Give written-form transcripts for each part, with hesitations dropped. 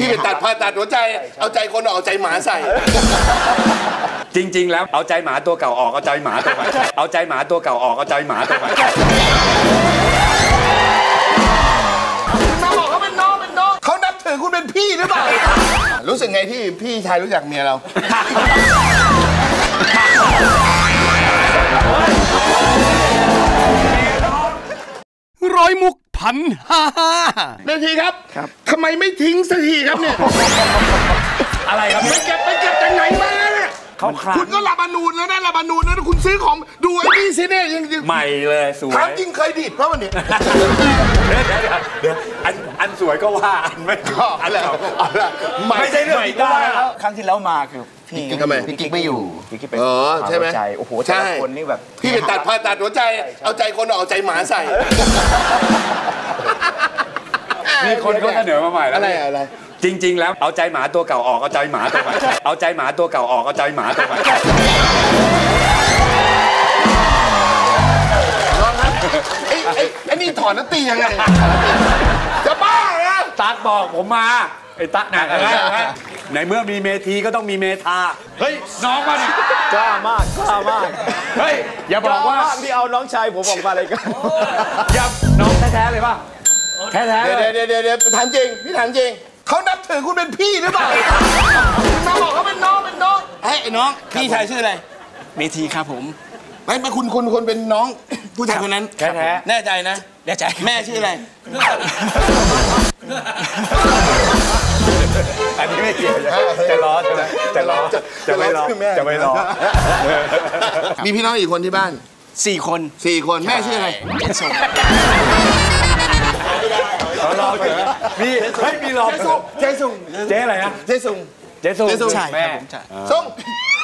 ไปตัดผ่าตัดหัวใจเอาใจคนออกเอาใจหมาใส่จริงๆแล้วเอาใจหมาตัวเก่าออกเอาใจหมาตัวใหม่เอาใจหมาตัวเก่าออกเอาใจหมาตัวใหม่มาบอกเขาเป็นน้องเขานับถือคุณเป็นพี่หรือเปล่ารู้สึกไงที่พี่ชายรู้จักเมียเราร้อยมุกพันนาทีครับทำไมไม่ทิ้งสักทีครับเนี่ยอะไรครับไปเก็บจากไหนมาเนี่ยคุณก็ลาบานูนแล้วนะลาบานูนแล้วคุณซื้อของดูไอ้นี่สิเนี่ยยังใหม่เลยสวยถามจริงเคยดีดเพราะมันเนี่ยเดี๋ยวอันสวยก็ว่าอันไม่ก็อันแล้วไม่ใช่เรื่องผิดได้แล้วครั้งที่แล้วมาคือพี่กิ๊กไม่อยู่พี่กิ๊กไปใช่ไหมโอ้โหแต่ละคนนี่แบบพี่ไปตัดผ่าตัดหัวใจเอาใจคนออกเอาใจหมาใส่มีคนเขาเสนอมาใหม่แล้วอะไรจริงๆแล้วเอาใจหมาตัวเก่าออกเอาใจหมาตัวใหม่เอาใจหมาตัวเก่าออกเอาใจหมาตัวใหม่ลองครับไอ้นี่ถอนแล้วตียังไงจะบ้าเหรอตั๊กบอกผมมาไอ้ตั๊กนะในเมื่อมีเมธีก็ต้องมีเมธาเฮ้ยน้องมาดิกล้ามากเฮ้ยอย่าบอกว่าที่เอาน้องชายผมออกมาอะไรกันอย่าน้องแท้ๆเลยป่ะแท้ๆเดี๋ยวถามจริงพี่ถามจริงเขานับถือคุณเป็นพี่หรือเปล่ามาบอกเขาเป็นน้องเฮ้ยไอ้น้องพี่ชายชื่ออะไรเมธีครับผมไม่คุณเป็นน้องผู้ชายคนนั้นแท้แน่ใจนะแน่ใจแม่ชื่ออะไรอันนี้ไม่เกี่ยวจะล้อจะไม่ล้อมีพี่น้องอีกคนที่บ้าน 4 คนแม่ชื่ออะไรเจนส่งรอเถอะมีรอเจสุงเจ๊อะไรนะเจสุงใช่แม่ส่ง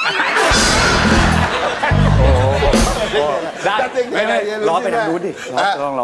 ได้ไม่ล้อไปทางนู้นดิลองล้อ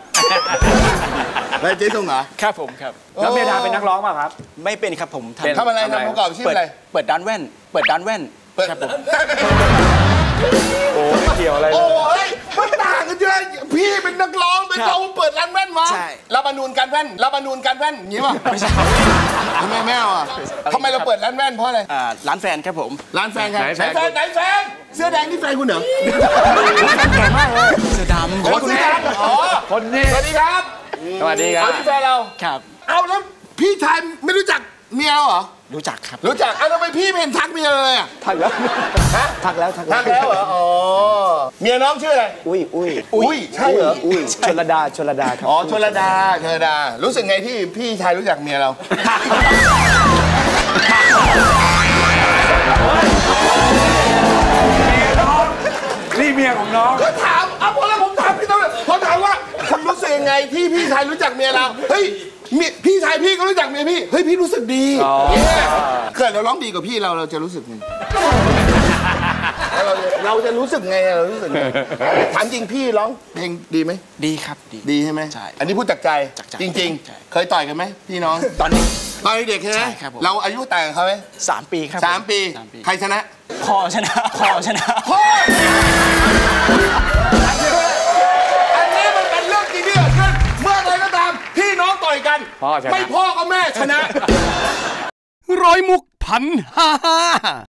ไม่เจ๊ส่งเหรอครับผมครับแล้วเมธาเป็นนักร้องป่ะครับไม่เป็นครับผมทำอะไรทำประกอบชื่ออะไรเปิดร้านแว่นครับผมโอ้ไม่เกี่ยวอะไรโอ้ยมันต่างกันเยอะพี่เป็นนักร้องเป็นเขาเปิดร้านแว่นวะลาบานูนการแว่นอย่างนี้ป่ะไม่ใช่แม่อ่ะทำไมเราเปิดร้านแว่นเพราะอะไรร้านแฟนครับผมร้านแฟนครับไหนแฟนเสื้อแดงนี่แฟนคุณเหรอแก่มากเลยเสื้อดำคนนี้คนนี้สวัสดีครับนี่แฟนเราครับเอาแล้วพี่ชายไม่รู้จักเมียเหรอรู้จักครับรู้จักทำไมพี่ไม่เห็นทักเมียเลยอ่ะทักแล้วเหรออ๋อเมียน้องชื่ออะไรอุ้ยใช่เหรออุ้ยชลดาครับอ๋อชลดารู้สึกไงที่พี่ชายรู้จักเมียเรานี่เมียของน้องก็ถามพอแล้วผมถามพี่ต้องผมถามว่าคุณรู้สึกยังไงที่พี่ชายรู้จักเมียเราเฮ้ยพี่ชายพี่ก็รู้จักเมียพี่เฮ้ยพี่รู้สึกดีเกิดเราร้องดีกว่าพี่เราจะรู้สึกไงเราจะรู้สึกไงถามจริงพี่ร้องเพลงดีไหมดีครับดีใช่ไหมใช่อันนี้พูดจากใจจริงๆเคยต่อยกันไหมพี่น้องตอนเด็กใช่ไหมเราอายุต่างกันเขาไหม 3 ปีครับ 3 ปีใครชนะพ่อชนะอันนี้มันเป็นเรื่องจริงที่เกิดขึ้นเมื่อไรก็ตามพี่น้องต่อยกันไม่พ่อก็แม่ชนะร้อยมุกพัน